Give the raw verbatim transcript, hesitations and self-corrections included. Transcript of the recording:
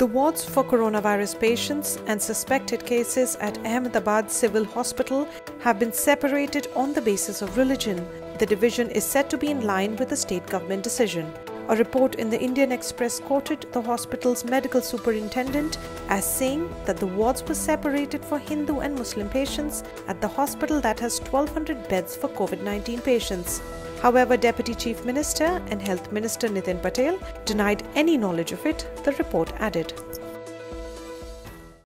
The wards for coronavirus patients and suspected cases at Ahmedabad Civil Hospital have been separated on the basis of religion. The division is said to be in line with the state government decision. A report in the Indian Express quoted the hospital's medical superintendent as saying that the wards were separated for Hindu and Muslim patients at the hospital that has twelve hundred beds for COVID nineteen patients. However, Deputy Chief Minister and Health Minister Nitin Patel denied any knowledge of it, the report added.